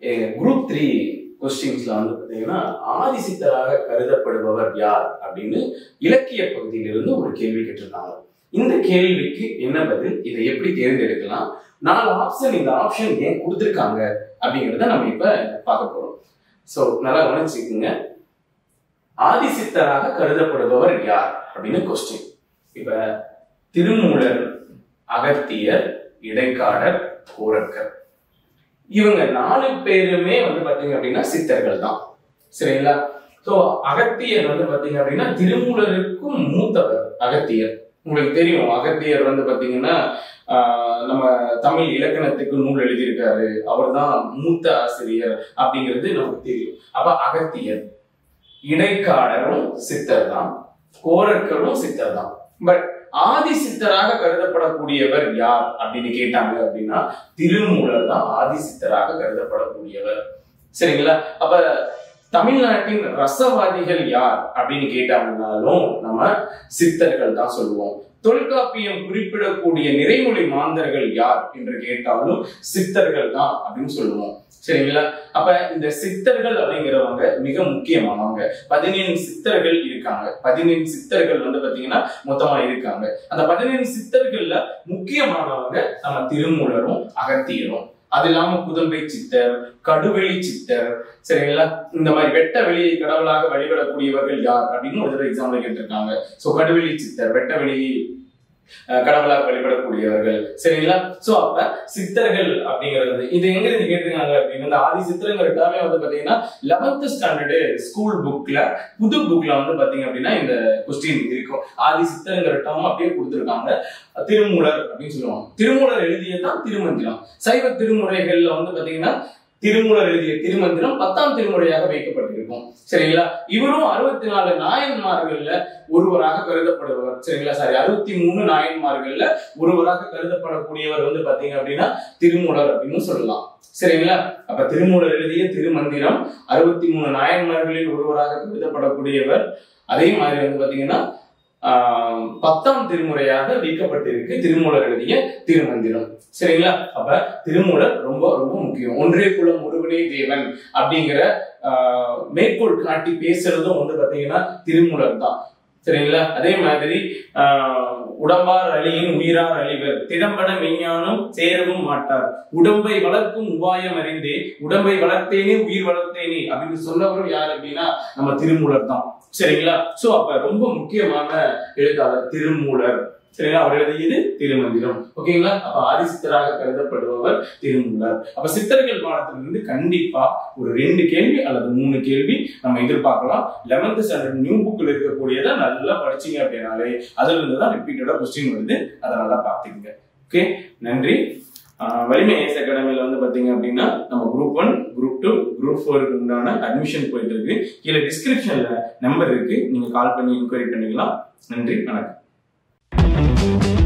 Group 3 கொஸ்டின்ஸ்ல வந்து பாத்தீங்கன்னா ஆதிசித்தராக கருதப்படுபவர் யார் அப்படின்னு இலக்கிய பகுதியிலிருந்து ஒரு கேள்வி கேட்டிருக்காங்க. இந்த கேள்விக்கு என்ன பதில், இதை எப்படி தேர்ந்தெடுக்கலாம், 4 ஆப்ஷன், இந்த ஆப்ஷன் ஏன் கொடுத்துருக்காங்க அப்படிங்கிறத நம்ம இப்ப பார்க்க போறோம். சோ நல்லா கவனிச்சுக்குங்க. ஆதிசித்தராக கருதப்படுபவர் யார் அப்படின்னு கொஸ்டின். இப்ப திருமூலர், அகத்தியர், இடைக்காடர், கோரக்கர், இவங்க 4 பேருமே வந்து பாத்தீங்க அப்படின்னா சித்தர்கள் தான். சரிங்களா? சோ அகத்தியர் வந்து பாத்தீங்க அப்படின்னா திருமூலருக்கும் மூத்தவர் அகத்தியர். உங்களுக்கு தெரியும், அகத்தியர் வந்து பாத்தீங்கன்னா நம்ம தமிழ் இலக்கணத்துக்கு நூல் எழுதியிருக்காரு. அவர் தான் மூத்த ஆசிரியர் அப்படிங்கிறது நமக்கு தெரியும். அப்ப அகத்தியர், இடைக்காடரும் சித்தர் தான், கோரக்கரும் சித்தர் தான். பட் ஆதி சித்தராக கருதப்படக்கூடியவர் யார் அப்படின்னு கேட்டாங்க அப்படின்னா திருமூலர் தான் ஆதி சித்தராக கருதப்படக்கூடியவர். சரிங்களா? அப்ப தமிழ்நாட்டின் ரசவாதிகள் யார் அப்படின்னு கேட்டாங்கன்னாலும் நம்ம சித்தர்கள் தான் சொல்லுவோம். தொல்காப்பியம் குறிப்பிடக்கூடிய நிறைமொழி மாந்தர்கள் யார் என்று கேட்டாலும் சித்தர்கள் தான் அப்படின்னு சொல்லுவோம். சரிங்களா? அப்ப இந்த சித்தர்கள் அப்படிங்கிறவங்க மிக முக்கியமானவங்க. 17 சித்தர்கள் இருக்காங்க. 17 சித்தர்கள் வந்து பாத்தீங்கன்னா மொத்தமா இருக்காங்க. அந்த 17 சித்தர்கள்ல முக்கியமானவங்க நம்ம திருமூலரும் அகத்தியரும். அது இல்லாம புதம்பை சித்தர், கடுவெளி சித்தர், சரிங்களா? இந்த மாதிரி வெட்ட வெளியை கடவுளாக வழிபடக்கூடியவர்கள் யார் அப்படின்னு ஒரு எக்ஸாம்பிள் கேட்டிருக்காங்க. சோ கடுவெளி சித்தர், வெட்ட வெளி கடவுளாக வழிபடக்கூடியவர்கள். சரிங்களா? சோ அப்ப சித்தர்கள் அப்படிங்கிறது இது எங்க இருந்து கேட்டிருக்காங்க அப்படின்னு இந்த ஆதி சித்தருங்கிறதாவே வந்து பாத்தீங்கன்னா 11th ஸ்டாண்டர்டு ஸ்கூல் புக்ல, புது புக்ல வந்து பாத்தீங்க அப்படின்னா இந்த கொஸ்டின் இருக்கும். ஆதி சித்தருங்கிற டேர்ம் அப்படியே கொடுத்திருக்காங்க. திருமூலர் அப்படின்னு சொல்லுவாங்க. திருமூலர் எழுதியதான் திருமந்திரம். சைவ திருமுறைகள்ல வந்து பாத்தீங்கன்னா திருமூலர் எழுதிய திருமந்திரம் 10ஆம் திருமுறையாக வைக்கப்பட்டிருக்கும். சரிங்களா? இவரும் 64 நாயன்மார்கள்ல ஒருவராக கருதப்படுவார். சரிங்களா? 63 நாயன்மார்கள்ல ஒருவராக கருதப்படக்கூடியவர் வந்து பாத்தீங்க அப்படின்னா திருமூலர் அப்படின்னு சொல்லலாம். சரிங்களா? அப்ப திருமூலர் எழுதிய திருமந்திரம் 63 நாயன்மார்களில் ஒருவராக கருதப்படக்கூடியவர். அதே மாதிரி வந்து பாத்தீங்கன்னா 10ஆம் திருமுறையாக வைக்கப்பட்டிருக்கு திருமூலர் எழுதிய திருமந்திரம். சரிங்களா? அப்ப திருமூலர் ரொம்ப ரொம்ப முக்கியம். ஒன்றே குலம் ஒருவனே தேவன் அப்படிங்கிற மேற்கோள் காட்டி பேசுறதும் வந்து பாத்தீங்கன்னா திருமூலர் தான். சரிங்களா? அதே மாதிரி உடம்பார் அழியின் உயிரார் அழிவர், திடம்பட மெய்ஞானம் சேரவும் மாட்டார், உடம்பை வளர்க்கும் உபாயம் அறிந்தே உடம்பை வளர்த்தேனே உயிர் வளர்த்தேனே அப்படின்னு சொன்னவரும் யார் அப்படின்னா நம்ம திருமூலர் தான். சரிங்களா? சோ அப்ப ரொம்ப முக்கியமான எழுத்தாளர் திருமூலர். சரிங்களா? அவர் எழுதியது திருமந்திரம். ஓகேங்களா? அப்ப ஆதிசித்தராக கருதப்படுபவர் திருமூலர். அப்ப சித்தர்கள் பாடத்திலிருந்து கண்டிப்பா ஒரு 2 கேள்வி அல்லது 3 கேள்வி நம்ம எதிர்பார்க்கலாம். 11th ஸ்டாண்டர்ட் நியூ புக்ல இருக்கக்கூடியதை நல்லா படிச்சீங்க அப்படின்னாலே அதுல இருந்துதான் ரிப்பீட்டடா கொஸ்டின் வருது. அதை நல்லா பார்த்துக்கங்க. ஓகே, நன்றி. வலிமை ஐஏஎஸ் அகாடமியில வந்து பாத்தீங்க அப்படின்னா நம்ம குரூப் 1, குரூப் 2, குரூப் 4க்கு உண்டான அட்மிஷன் போயிட்டு இருக்கு. கீழே டிஸ்கிரிப்ஷன்ல நம்பர் இருக்கு, நீங்க கால் பண்ணி இன்கொயரி பண்ணிக்கலாம். நன்றி, வணக்கம்.